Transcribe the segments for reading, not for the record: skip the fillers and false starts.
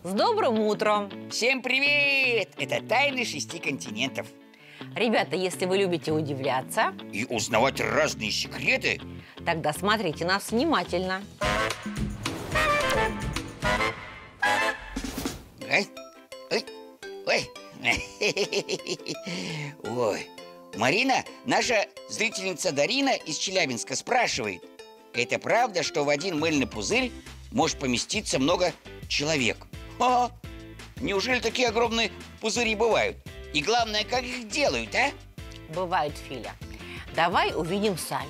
С добрым утром! Всем привет! Это «Тайны 6 континентов». Ребята, если вы любите удивляться и узнавать разные секреты, тогда смотрите нас внимательно. Ой, ой, ой. Марина, наша зрительница Дарина из Челябинска спрашивает: это правда, что в один мыльный пузырь может поместиться много человек? Неужели такие огромные пузыри бывают? И главное, как их делают, а? Бывают, Филя. Давай увидим сами.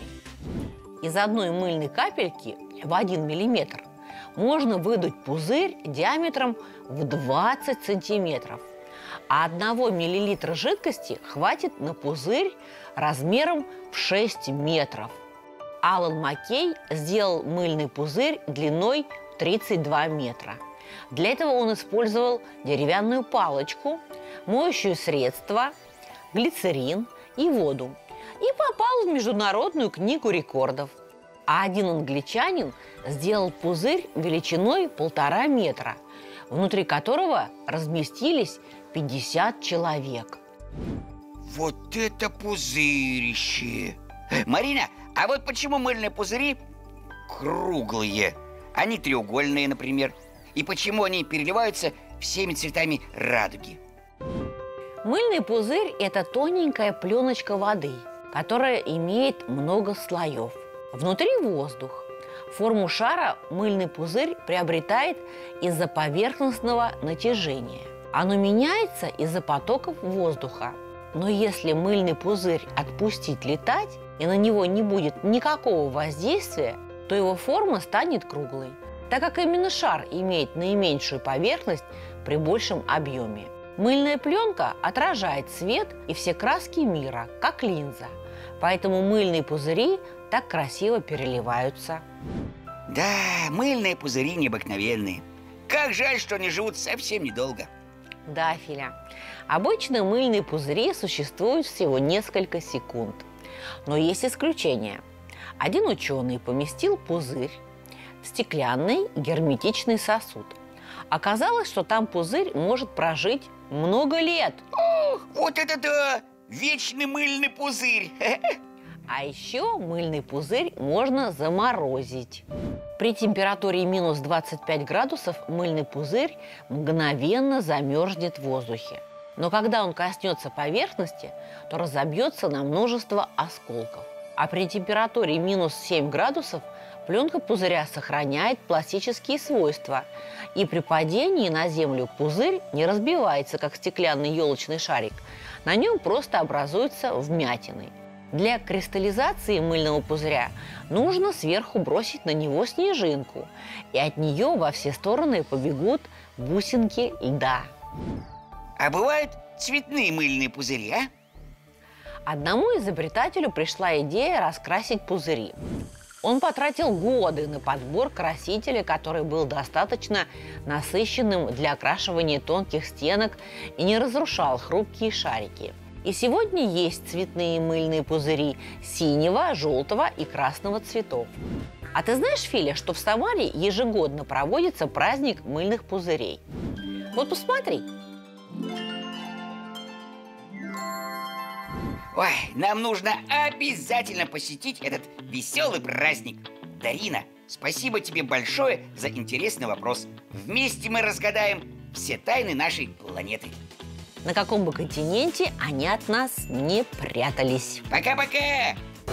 Из одной мыльной капельки в 1 миллиметр можно выдуть пузырь диаметром в 20 сантиметров. А 1 миллилитра жидкости хватит на пузырь размером в 6 метров. Алан Маккей сделал мыльный пузырь длиной в 32 метра. Для этого он использовал деревянную палочку, моющее средство, глицерин и воду и попал в Международную книгу рекордов. А один англичанин сделал пузырь величиной 1,5 метра, внутри которого разместились 50 человек. Вот это пузырище! Марина, а вот почему мыльные пузыри круглые, а не треугольные, например? И почему они переливаются всеми цветами радуги? Мыльный пузырь – это тоненькая пленочка воды, которая имеет много слоев. Внутри воздух. Форму шара мыльный пузырь приобретает из-за поверхностного натяжения. Оно меняется из-за потоков воздуха. Но если мыльный пузырь отпустить летать, и на него не будет никакого воздействия, то его форма станет круглой, так как именно шар имеет наименьшую поверхность при большем объеме. Мыльная пленка отражает свет и все краски мира, как линза. Поэтому мыльные пузыри так красиво переливаются. Да, мыльные пузыри необыкновенные. Как жаль, что они живут совсем недолго. Да, Филя. Обычно мыльные пузыри существуют всего несколько секунд. Но есть исключения. Один ученый поместил пузырь в стеклянный герметичный сосуд. Оказалось, что там пузырь может прожить много лет. О, вот это да! Вечный мыльный пузырь! А еще мыльный пузырь можно заморозить. При температуре минус 25 градусов мыльный пузырь мгновенно замерзнет в воздухе. Но когда он коснется поверхности, то разобьется на множество осколков. А при температуре минус 7 градусов пленка пузыря сохраняет пластические свойства. И при падении на землю пузырь не разбивается, как стеклянный елочный шарик. На нем просто образуются вмятины. Для кристаллизации мыльного пузыря нужно сверху бросить на него снежинку, и от нее во все стороны побегут бусинки льда. А бывают цветные мыльные пузыри, а? Одному изобретателю пришла идея раскрасить пузыри. Он потратил годы на подбор красителя, который был достаточно насыщенным для окрашивания тонких стенок и не разрушал хрупкие шарики. И сегодня есть цветные мыльные пузыри синего, желтого и красного цветов. А ты знаешь, Филя, что в Самаре ежегодно проводится праздник мыльных пузырей? Вот посмотри. Ой, нам нужно обязательно посетить этот веселый праздник. Дарина, спасибо тебе большое за интересный вопрос. Вместе мы разгадаем все тайны нашей планеты. На каком бы континенте они от нас не прятались. Пока-пока!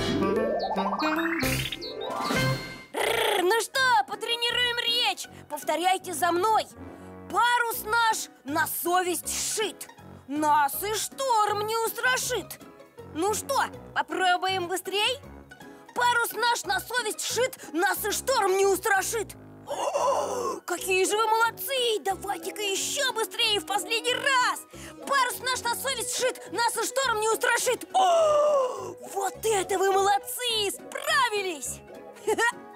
Ну что, потренируем речь. Повторяйте за мной. Парус наш на совесть сшит, нас и шторм не устрашит. Ну что, попробуем быстрей? Парус наш на совесть сшит, нас и шторм не устрашит. О, какие же вы молодцы! Давайте-ка еще быстрее, в последний раз! Парус наш на совесть сшит, нас и шторм не устрашит. О, вот это вы молодцы! Справились!